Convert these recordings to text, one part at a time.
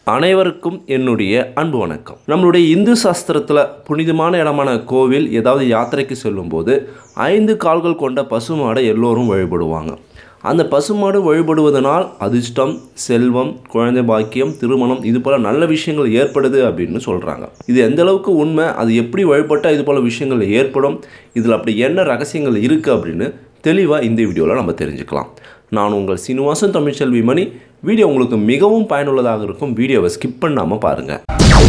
அனைவருக்கும் என்னுடைய அன்பு வணக்கம். நம்மளுடைய இந்து சாஸ்திரத்தில் புனிதமான இடமான கோவில் ஏதாவது யாத்திரைக்கு செல்லும்போது 5 கால்கள் கொண்ட பசுமாடை எல்லோரும் வழிபடுவாங்க. அந்த பசுமாடு வழிபடுவதனால் அதிர்ஷ்டம், செல்வம், குழந்தை பாக்கியம், திருமணம் இது போல் நல்ல விஷயங்கள் ஏற்படுது அப்படின்னு சொல்கிறாங்க. இது எந்த அளவுக்கு உண்மை, அது எப்படி வழிபட்டால் இது போல் விஷயங்கள் ஏற்படும், இதில் அப்படி என்ன ரகசியங்கள் இருக்குது அப்படின்னு தெளிவாக இந்த வீடியோவில் நம்ம தெரிஞ்சுக்கலாம். நான் உங்கள் சீனிவாசன் தமிழ்ச்செல்வி மணி. வீடியோ உங்களுக்கு மிகவும் பயனுள்ளதாக இருக்கும். வீடியோவை ஸ்கிப் பண்ணாமல் பாருங்கள்.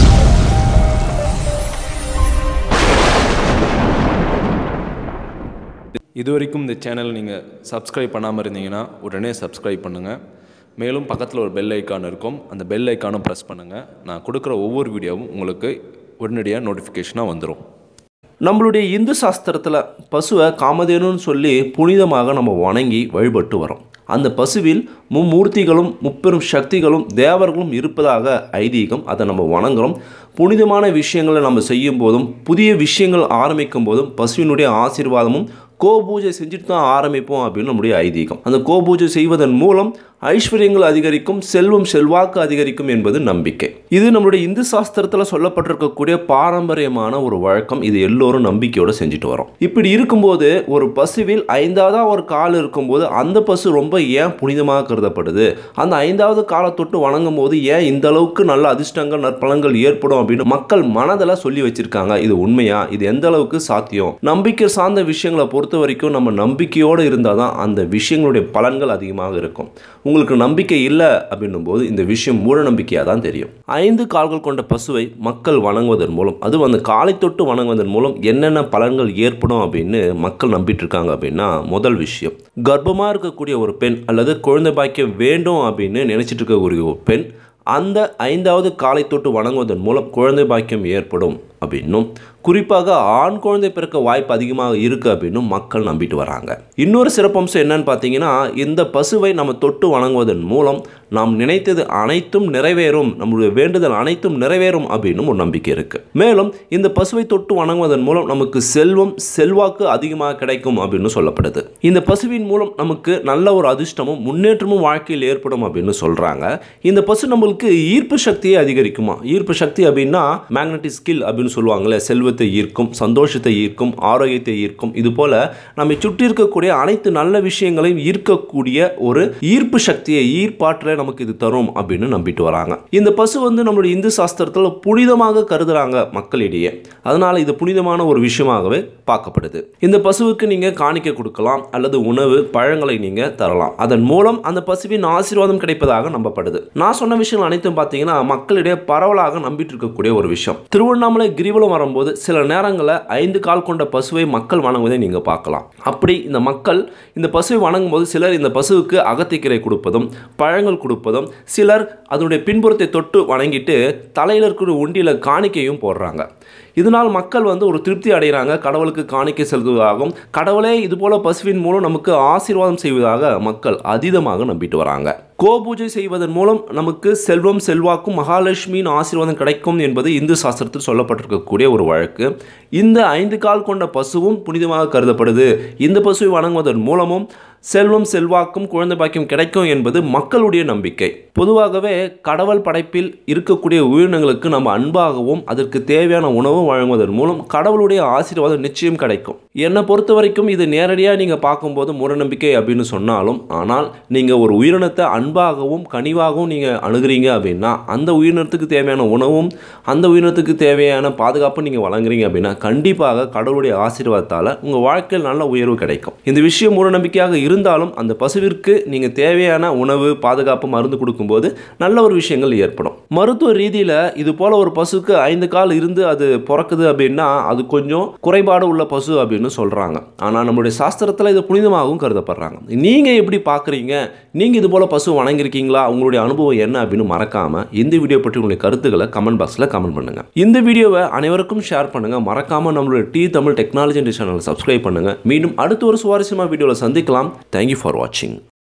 இதுவரைக்கும் இந்த சேனல் நீங்கள் சப்ஸ்கிரைப் பண்ணாமல் இருந்தீங்கன்னா உடனே சப்ஸ்கிரைப் பண்ணுங்கள். மேலும் பக்கத்தில் ஒரு பெல் ஐக்கான் இருக்கும், அந்த பெல் ஐக்கானும் ப்ரெஸ் பண்ணுங்கள். நான் கொடுக்குற ஒவ்வொரு வீடியோவும் உங்களுக்கு உடனடியாக நோட்டிஃபிகேஷனாக வந்துடும். நம்மளுடைய இந்து சாஸ்திரத்தில் பசுவை காமதேனுன்னு சொல்லி புனிதமாக நம்ம வணங்கி வழிபட்டு வரோம். அந்த பசுவில் மும்மூர்த்திகளும் முப்பெரும் சக்திகளும் தேவர்களும் இருப்பதாக ஐதீகம். அதை நம்ம வணங்குகிறோம். புனிதமான விஷயங்களை நம்ம செய்யும் போதும் புதிய விஷயங்கள் ஆரம்பிக்கும் போதும் பசுவினுடைய ஆசீர்வாதமும் கோபூஜை செஞ்சுட்டு தான் ஆரம்பிப்போம் அப்படின்னு நம்முடைய ஐதீகம். அந்த கோபூஜை செய்வதன் மூலம் ஐஸ்வர்யங்கள் அதிகரிக்கும், செல்வம் செல்வாக்கு அதிகரிக்கும் என்பது நம்பிக்கை. இது நம்மளுடைய இந்து சாஸ்திரத்தில் சொல்லப்பட்டிருக்கக்கூடிய பாரம்பரியமான ஒரு வழக்கம். இது எல்லோரும் நம்பிக்கையோடு செஞ்சுட்டு வரோம். இப்படி இருக்கும்போது ஒரு பசுவில் 5வது ஒரு கால் இருக்கும்போது அந்த பசு ரொம்ப ஏன் புனிதமாக கருதப்படுது, அந்த 5வது காலை தொட்டு வணங்கும் போது ஏன் இந்த அளவுக்கு நல்ல அதிர்ஷ்டங்கள் நற்பலன்கள் ஏற்படும் அப்படின்னு மக்கள் மனதில் சொல்லி வச்சிருக்காங்க. இது உண்மையா, இது எந்த அளவுக்கு சாத்தியம்? நம்பிக்கை சார்ந்த விஷயங்களை பொறுத்த வரைக்கும் நம்ம நம்பிக்கையோடு இருந்தால் தான் அந்த விஷயங்களுடைய பலன்கள் அதிகமாக இருக்கும். உங்களுக்கு நம்பிக்கை இல்லை அப்படின்னும் போது இந்த விஷயம் மூட நம்பிக்கையாக தான் தெரியும். 5 கால்கள் கொண்ட பசுவை மக்கள் வணங்குவதன் மூலம், அதுவும் அந்த காலை தொட்டு வணங்குவதன் மூலம் என்னென்ன பலன்கள் ஏற்படும் அப்படின்னு மக்கள் நம்பிட்டு இருக்காங்க அப்படின்னா, முதல் விஷயம், கர்ப்பமாக இருக்கக்கூடிய ஒரு பெண் அல்லது குழந்தை பாக்கியம் வேண்டும் அப்படின்னு நினைச்சிட்டு இருக்கக்கூடிய ஒரு பெண் அந்த 5வது காலை தொட்டு வணங்குவதன் மூலம் குழந்தை பாக்கியம் ஏற்படும் அப்படின்னும், குறிப்பாக ஆண் குழந்தை பிறக்க வாய்ப்பு அதிகமாக இருக்குது அப்படின்னு மக்கள் நம்பிட்டு வராங்க. இன்னொரு சிறப்பம்சம் என்னன்னு பார்த்தீங்கன்னா, இந்த பசுவை நம்ம தொட்டு வணங்குவதன் மூலம் நாம் நினைத்தது அனைத்தும் நிறைவேறும், நம்முடைய வேண்டுதல் அனைத்தும் நிறைவேறும் அப்படின்னு ஒரு நம்பிக்கை இருக்குது. மேலும் இந்த பசுவை தொட்டு வணங்குவதன் மூலம் நமக்கு செல்வம் செல்வாக்கு அதிகமாக கிடைக்கும் அப்படின்னு சொல்லப்படுது. இந்த பசுவின் மூலம் நமக்கு நல்ல ஒரு அதிர்ஷ்டமும் முன்னேற்றமும் வாழ்க்கையில் ஏற்படும் அப்படின்னு சொல்கிறாங்க. இந்த பசு நம்மளுக்கு ஈர்ப்பு சக்தியை அதிகரிக்குமா? ஈர்ப்பு சக்தி அப்படின்னா மேக்னெட்டிக் ஸ்கில் அப்படின்னு சொல்லுவாங்களே, செல்வத்தை ஈர்க்கும், சந்தோஷத்தை ஈர்க்கும், ஆரோக்கியத்தை ஈர்க்கும். இது போல நம்மை சுற்றி இருக்கக்கூடிய அனைத்து நல்ல விஷயங்களையும் ஈர்க்கக்கூடிய ஒரு ஈர்ப்பு சக்தியை, ஈர்ப்பாற்றலை நமக்கு இது தரும் அப்படின்னு நம்பிட்டு வராங்க. இந்த பசு நம்மளுடைய இந்து சாஸ்திரத்தில் புனிதமாக கருதுறாங்க மக்களிடையே. அதனால இது புனிதமான ஒரு விஷயமாகவே பார்க்கப்படுது. இந்த பசுவுக்கு நீங்க காணிக்கை கொடுக்கலாம் அல்லது உணவு பழங்களை நீங்க தரலாம். அதன் மூலம் அந்த பசுவின் ஆசீர்வாதம் கிடைப்பதாக நம்பப்படுது. நான் சொன்ன விஷயங்கள் அனைத்தும் பார்த்தீங்கன்னா மக்களிடையே பரவலாக நம்பிட்டு இருக்கக்கூடிய ஒரு விஷயம். திருவண்ணாமலை கிரிவலம் வரும்போது சில நேரங்களில் 5 கால் கொண்ட பசுவை மக்கள் வணங்குவதை நீங்கள் பார்க்கலாம். அப்படி இந்த மக்கள் இந்த பசுவை வணங்கும் போது சிலர் இந்த பசுவுக்கு அகத்திக்கீரை கொடுப்பதும் பழங்கள் கொடுப்பதும், சிலர் அதனுடைய பின்புறத்தை தொட்டு வணங்கிட்டு தலையில் இருக்கிற உண்டியில் காணிக்கையும் போடுறாங்க. இதனால் மக்கள் ஒரு திருப்தி அடைகிறாங்க. கடவுளுக்கு காணிக்கை செலுத்துவதாகவும் கடவுளே இதுபோல பசுவின் மூலம் நமக்கு ஆசீர்வாதம் செய்வதாக மக்கள் அதீதமாக நம்பிட்டு வராங்க. கோபூஜை செய்வதன் மூலம் நமக்கு செல்வம் செல்வாக்கும் மகாலட்சுமியின் ஆசீர்வாதம் கிடைக்கும் என்பது இந்து சாஸ்திரத்தில் சொல்லப்பட்டிருக்கக்கூடிய ஒரு வழக்கு. இந்த 5 கால் கொண்ட பசுவும் புனிதமாக கருதப்படுது. இந்த பசுவை வணங்குவதன் மூலமும் செல்வம் செல்வாக்கும் குழந்தை பாக்கியம் கிடைக்கும் என்பது மக்களுடைய நம்பிக்கை. பொதுவாகவே கடவுள் படைப்பில் இருக்கக்கூடிய உயிரினங்களுக்கு நம்ம அன்பாகவும் அதற்கு தேவையான உணவும் வழங்குவதன் மூலம் கடவுளுடைய ஆசீர்வாதம் நிச்சயம் கிடைக்கும். என்னை பொறுத்த வரைக்கும் இது நேரடியாக நீங்கள் பார்க்கும்போது மூடநம்பிக்கை அப்படின்னு சொன்னாலும், ஆனால் நீங்கள் ஒரு உயிரினத்தை அன்பாகவும் கனிவாகவும் நீங்கள் அணுகிறீங்க அப்படின்னா அந்த உயிரினத்துக்கு தேவையான உணவும் அந்த உயிரினத்துக்கு தேவையான பாதுகாப்பும் நீங்கள் வழங்குறீங்க அப்படின்னா கண்டிப்பாக கடவுளுடைய ஆசீர்வாதத்தால் உங்கள் வாழ்க்கையில் நல்ல உயர்வு கிடைக்கும். இந்த விஷயம் மூடநம்பிக்கையாக இருந்தாலும் அந்த பசுவிற்கு நீங்கள் தேவையான உணவு பாதுகாப்பு மருந்து கொடுக்கும்போது நல்ல ஒரு விஷயங்கள் ஏற்படும். மருத்துவ ரீதியில் இது போல ஒரு பசுக்கு 5 கால் இருந்து அது பிறக்குது அப்படின்னா அது கொஞ்சம் குறைபாடு உள்ள பசு அப்படின்னு சொல்கிறாங்க. ஆனால் நம்மளுடைய சாஸ்திரத்தில் இது புனிதமாகவும் கருதப்படுறாங்க. நீங்கள் எப்படி பார்க்குறீங்க? நீங்கள் இது போல பசு வணங்கியிருக்கீங்களா? உங்களுடைய அனுபவம் என்ன அப்படின்னு மறக்காமல் இந்த வீடியோ பற்றி உங்களுடைய கருத்துக்களை கமெண்ட் பாக்ஸில் கமெண்ட் பண்ணுங்கள். இந்த வீடியோவை அனைவருக்கும் ஷேர் பண்ணுங்கள். மறக்காமல் நம்மளுடைய தமிழ் டெக்னாலஜி சேனலை சப்ஸ்கிரைப் பண்ணுங்கள். மீண்டும் அடுத்த ஒரு சுவாரஸ்யமான வீடியோவில் சந்திக்கலாம். Thank you for watching.